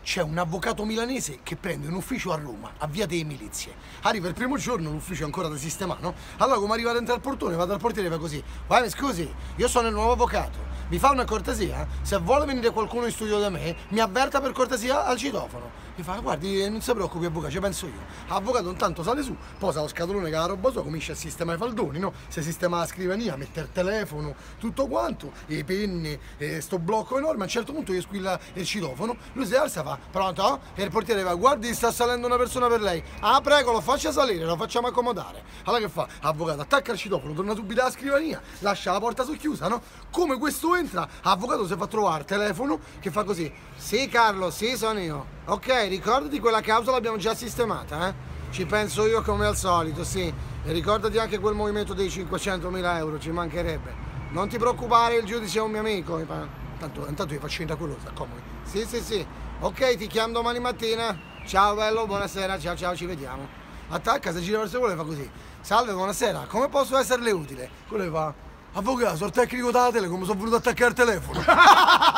c'è un avvocato milanese che prende un ufficio a Roma, a Via delle Milizie. Arriva il primo giorno, l'ufficio è ancora da sistemare, no? Allora come arriva dentro al portone, va dal portiere e va così: vai, mi scusi, io sono il nuovo avvocato, mi fa una cortesia? Se vuole venire qualcuno in studio da me, mi avverta per cortesia al citofono. Mi fa: guardi, non si preoccupi avvocato, ci penso io. Avvocato intanto sale su, posa lo scatolone che ha la roba sua, comincia a sistemare i faldoni, no? Si sistema la scrivania, mette il telefono, tutto quanto, i penni, sto blocco enorme. A un certo punto gli squilla il citofono, lui si alza, fa: pronto? E il portiere va: guardi, sta salendo una persona per lei. Ah, prego, lo faccia salire, lo facciamo accomodare. Allora che fa? Avvocato attacca il citofono, torna subito alla scrivania, lascia la porta socchiusa, no? Come questo entra, avvocato si fa trovare il telefono che fa così: sì Carlo, sì sono io. Ok, ricordati quella causa l'abbiamo già sistemata, eh? Ci penso io come al solito, sì. E ricordati anche quel movimento dei 500.000 euro, ci mancherebbe. Non ti preoccupare, il giudice è un mio amico. Intanto gli faccio da quello, sta comodi. Sì, sì, sì. Ok, ti chiamo domani mattina. Ciao bello, buonasera, ciao ciao, ci vediamo. Attacca, se gira verso quello e fa così: salve, buonasera, come posso esserle utile? Quello gli fa: avvocato, sono il tecnico della Telecom, sono venuto a attaccare il telefono.